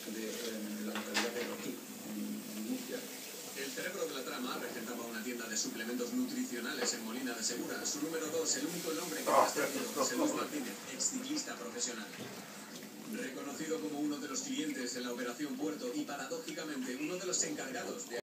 de la localidad de Roquí, en Murcia. El cerebro de la trama regentaba una tienda de suplementos nutricionales en Molina de Segura. Su número 2, el único nombre que ha tenido, José Luis Martínez, exciclista profesional. Reconocido como uno de los clientes en la Operación Puerto y paradójicamente uno de los encargados de